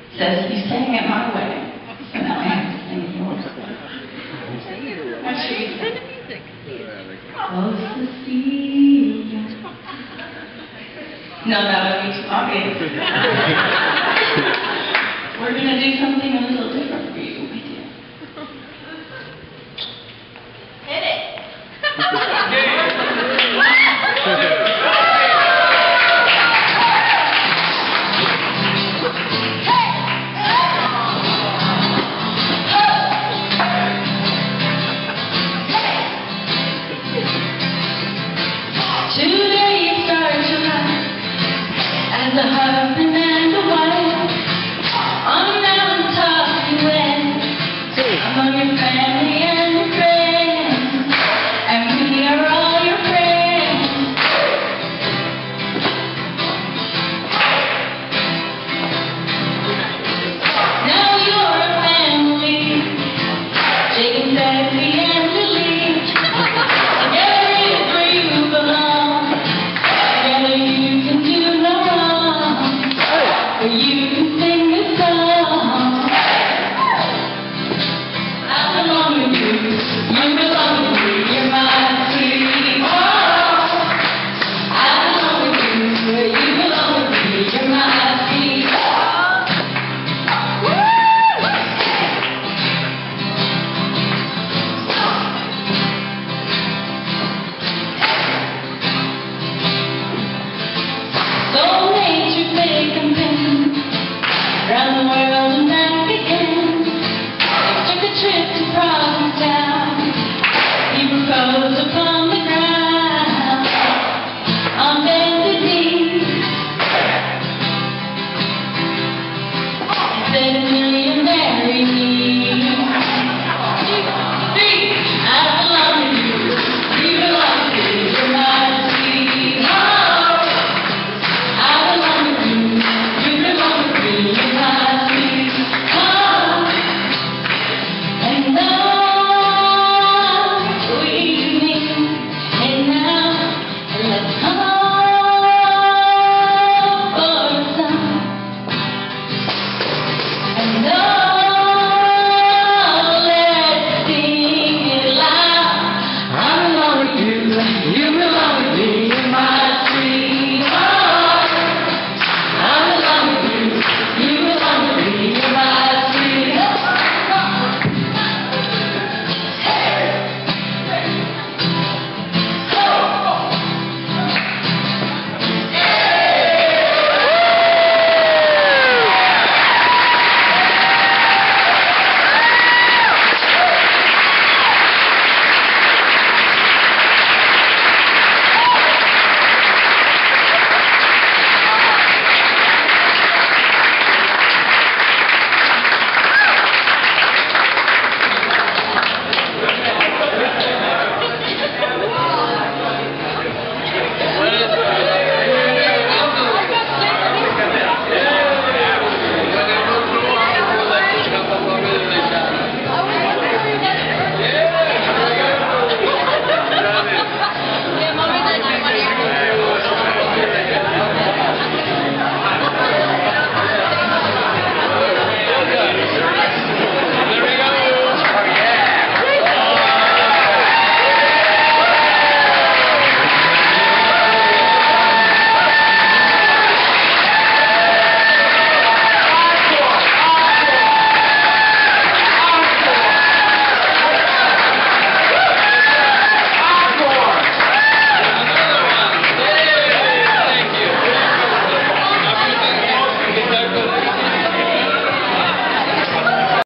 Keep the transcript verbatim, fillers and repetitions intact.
says you sang at my wedding, so now I have to sing at yours. What should we sing? Oh, Cecilia. No, that would be too obvious. We're going to do something a little different for you, my dear. Hit it! Today you start your life as a husband and a wife. On a mountaintop you went among your family and your friends, and we are all your friends. Now you're a family, Jacob, Betsy, and Lily. Together is where you belong. Together you can do no wrong, for you can